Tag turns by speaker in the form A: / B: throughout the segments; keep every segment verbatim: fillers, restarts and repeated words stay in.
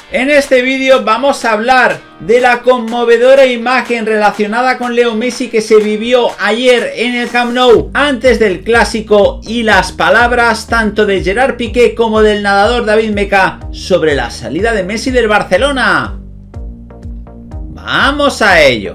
A: En este vídeo vamos a hablar de la conmovedora imagen relacionada con Leo Messi que se vivió ayer en el Camp Nou antes del clásico y las palabras tanto de Gerard Piqué como del nadador David Meca sobre la salida de Messi del Barcelona. ¡Vamos a ello!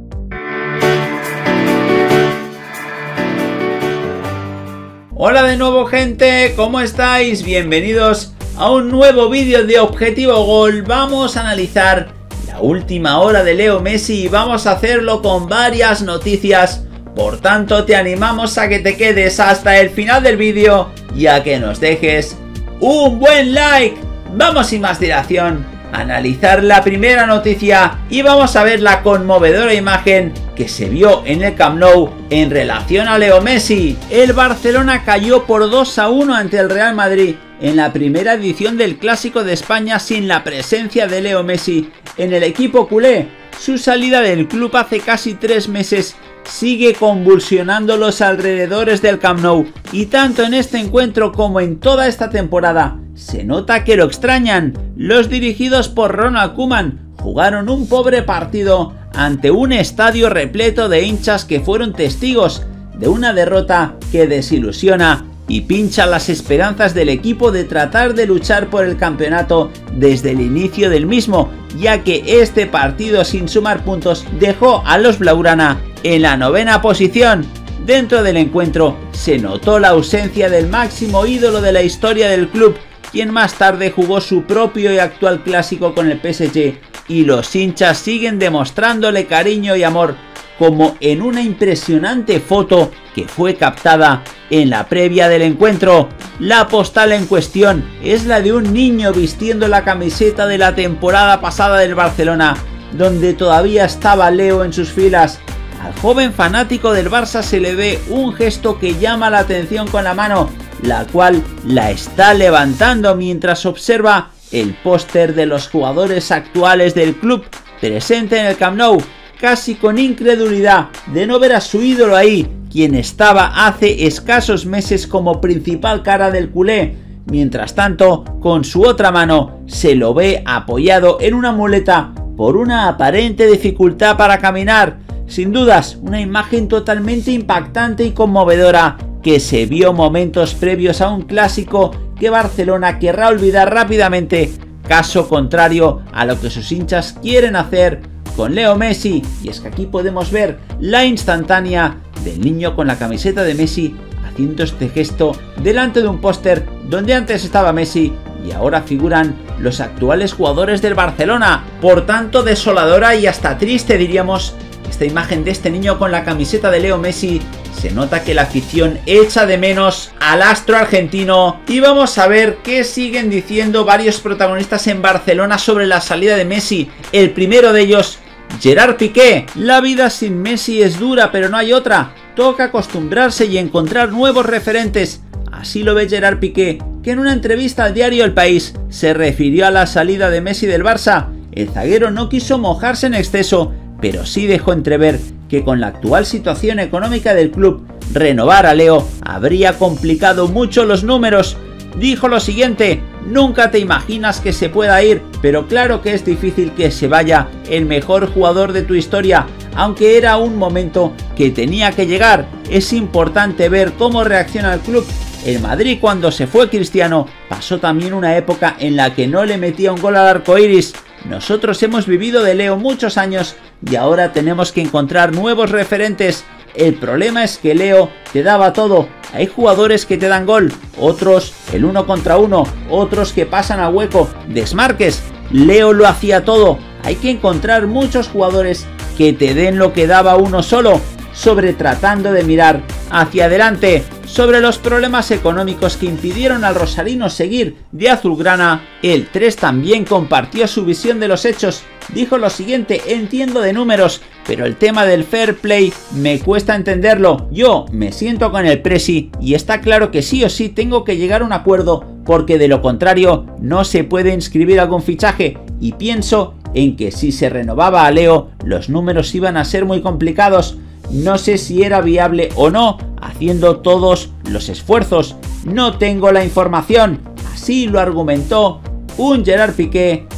A: Hola de nuevo, gente, ¿cómo estáis? Bienvenidos a un nuevo vídeo de Objetivo Gol. Vamos a analizar la última hora de Leo Messi y vamos a hacerlo con varias noticias. Por tanto, te animamos a que te quedes hasta el final del vídeo y a que nos dejes un buen like. Vamos sin más dilación a analizar la primera noticia y vamos a ver la conmovedora imagen que se vio en el Camp Nou en relación a Leo Messi. El Barcelona cayó por dos a uno ante el Real Madrid en la primera edición del Clásico de España sin la presencia de Leo Messi en el equipo culé. Su salida del club hace casi tres meses sigue convulsionando los alrededores del Camp Nou y tanto en este encuentro como en toda esta temporada se nota que lo extrañan. Los dirigidos por Ronald Koeman jugaron un pobre partido ante un estadio repleto de hinchas que fueron testigos de una derrota que desilusiona y pincha las esperanzas del equipo de tratar de luchar por el campeonato desde el inicio del mismo, ya que este partido sin sumar puntos dejó a los blaugrana en la novena posición. Dentro del encuentro se notó la ausencia del máximo ídolo de la historia del club, quien más tarde jugó su propio y actual clásico con el P S G, y los hinchas siguen demostrándole cariño y amor, como en una impresionante foto que fue captada en la previa del encuentro. La postal en cuestión es la de un niño vistiendo la camiseta de la temporada pasada del Barcelona, donde todavía estaba Leo en sus filas. Al joven fanático del Barça se le ve un gesto que llama la atención con la mano, la cual la está levantando mientras observa el póster de los jugadores actuales del club presente en el Camp Nou, casi con incredulidad de no ver a su ídolo ahí, quien estaba hace escasos meses como principal cara del culé. Mientras tanto, con su otra mano se lo ve apoyado en una muleta por una aparente dificultad para caminar. Sin dudas, una imagen totalmente impactante y conmovedora que se vio momentos previos a un clásico que Barcelona querrá olvidar rápidamente, caso contrario a lo que sus hinchas quieren hacer con Leo Messi. Y es que aquí podemos ver la instantánea del niño con la camiseta de Messi haciendo este gesto delante de un póster donde antes estaba Messi y ahora figuran los actuales jugadores del Barcelona. Por tanto, desoladora y hasta triste, diríamos, esta imagen de este niño con la camiseta de Leo Messi. Se nota que la afición echa de menos al astro argentino y vamos a ver qué siguen diciendo varios protagonistas en Barcelona sobre la salida de Messi. El primero de ellos, Gerard Piqué. La vida sin Messi es dura, pero no hay otra. Toca acostumbrarse y encontrar nuevos referentes. Así lo ve Gerard Piqué, que en una entrevista al diario El País se refirió a la salida de Messi del Barça. El zaguero no quiso mojarse en exceso, pero sí dejó entrever que con la actual situación económica del club, renovar a Leo habría complicado mucho los números. Dijo lo siguiente: nunca te imaginas que se pueda ir, pero claro que es difícil que se vaya el mejor jugador de tu historia, aunque era un momento que tenía que llegar. Es importante ver cómo reacciona el club. El Madrid, cuando se fue Cristiano, pasó también una época en la que no le metía un gol al arco iris. Nosotros hemos vivido de Leo muchos años y ahora tenemos que encontrar nuevos referentes. El problema es que Leo te daba todo. Hay jugadores que te dan gol, otros el uno contra uno, otros que pasan a hueco, desmarques. Leo lo hacía todo. Hay que encontrar muchos jugadores que te den lo que daba uno solo, sobre tratando de mirar hacia adelante. Sobre los problemas económicos que impidieron al rosarino seguir de azulgrana, el tres también compartió su visión de los hechos. Dijo lo siguiente: entiendo de números, pero el tema del fair play me cuesta entenderlo. Yo me siento con el presi y está claro que sí o sí tengo que llegar a un acuerdo, porque de lo contrario no se puede inscribir algún fichaje, y pienso en que si se renovaba a Leo los números iban a ser muy complicados. No sé si era viable o no, haciendo todos los esfuerzos. No tengo la información. Así lo argumentó un Gerard Piqué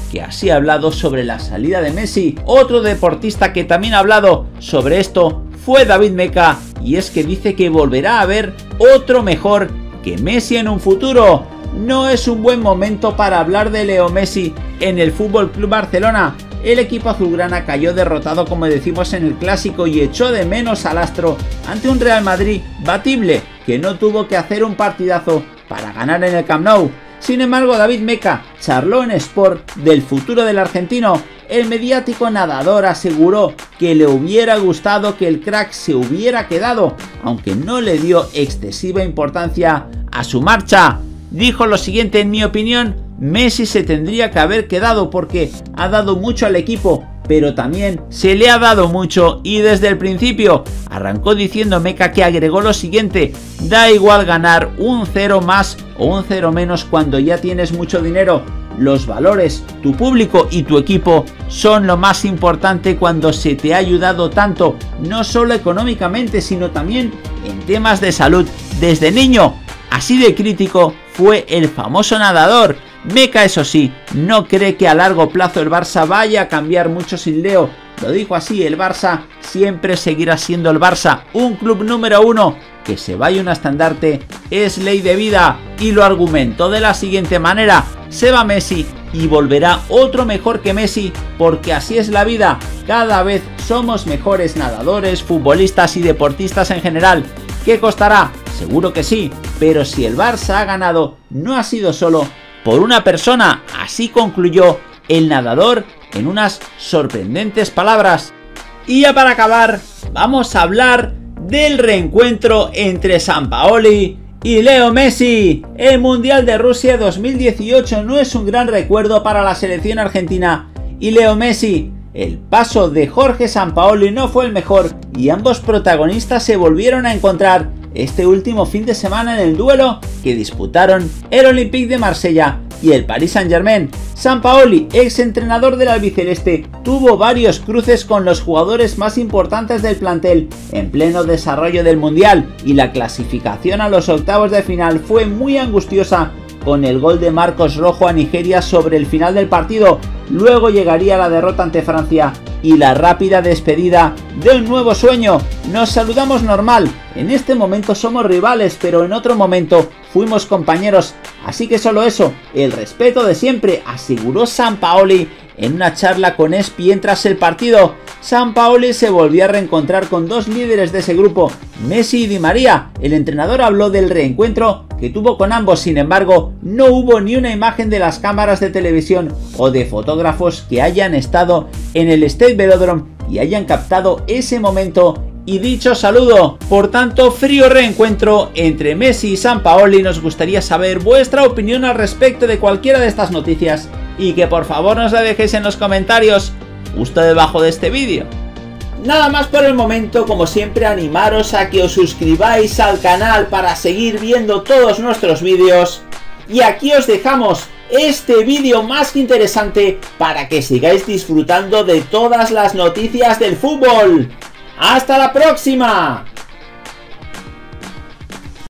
A: que así ha hablado sobre la salida de Messi. Otro deportista que también ha hablado sobre esto fue David Meca, y es que dice que volverá a haber otro mejor que Messi en un futuro. No es un buen momento para hablar de Leo Messi en el F C Barcelona. El equipo azulgrana cayó derrotado, como decimos en el clásico, y echó de menos al astro ante un Real Madrid batible que no tuvo que hacer un partidazo para ganar en el Camp Nou. Sin embargo, David Meca charló en Sport del futuro del argentino. El mediático nadador aseguró que le hubiera gustado que el crack se hubiera quedado, aunque no le dio excesiva importancia a su marcha. Dijo lo siguiente: en mi opinión, Messi se tendría que haber quedado porque ha dado mucho al equipo, pero también se le ha dado mucho, y desde el principio. Arrancó diciendo Meca, que agregó lo siguiente: da igual ganar un cero más o un cero menos cuando ya tienes mucho dinero. Los valores, tu público y tu equipo son lo más importante cuando se te ha ayudado tanto, no solo económicamente, sino también en temas de salud desde niño. Así de crítico fue el famoso nadador. Meca, eso sí, no cree que a largo plazo el Barça vaya a cambiar mucho sin Leo. Lo dijo así: el Barça siempre seguirá siendo el Barça, un club número uno. Que se vaya un estandarte es ley de vida. Y lo argumentó de la siguiente manera: se va Messi y volverá otro mejor que Messi, porque así es la vida. Cada vez somos mejores nadadores, futbolistas y deportistas en general. ¿Qué costará? Seguro que sí, pero si el Barça ha ganado, no ha sido solo por una persona. Así concluyó el nadador en unas sorprendentes palabras. Y ya para acabar, vamos a hablar del reencuentro entre Sampaoli y Leo Messi. El Mundial de Rusia dos mil dieciocho no es un gran recuerdo para la selección argentina y Leo Messi. El paso de Jorge Sampaoli no fue el mejor y ambos protagonistas se volvieron a encontrar este último fin de semana en el duelo que disputaron el Olympique de Marsella y el Paris Saint-Germain. Sampaoli, ex entrenador del albiceleste, tuvo varios cruces con los jugadores más importantes del plantel en pleno desarrollo del Mundial, y la clasificación a los octavos de final fue muy angustiosa con el gol de Marcos Rojo a Nigeria sobre el final del partido. Luego llegaría la derrota ante Francia y la rápida despedida de un nuevo sueño. Nos saludamos normal, en este momento somos rivales, pero en otro momento fuimos compañeros, así que solo eso, el respeto de siempre, aseguró Sampaoli en una charla con E S P N tras el partido. Sampaoli se volvió a reencontrar con dos líderes de ese grupo, Messi y Di María. El entrenador habló del reencuentro que tuvo con ambos, sin embargo, no hubo ni una imagen de las cámaras de televisión o de fotógrafos que hayan estado en el Stade Velodrome y hayan captado ese momento y dicho saludo. Por tanto, frío reencuentro entre Messi y Sampaoli. Nos gustaría saber vuestra opinión al respecto de cualquiera de estas noticias y que por favor nos la dejéis en los comentarios justo debajo de este vídeo. Nada más por el momento, como siempre animaros a que os suscribáis al canal para seguir viendo todos nuestros vídeos, y aquí os dejamos este vídeo más que interesante para que sigáis disfrutando de todas las noticias del fútbol. ¡Hasta la próxima!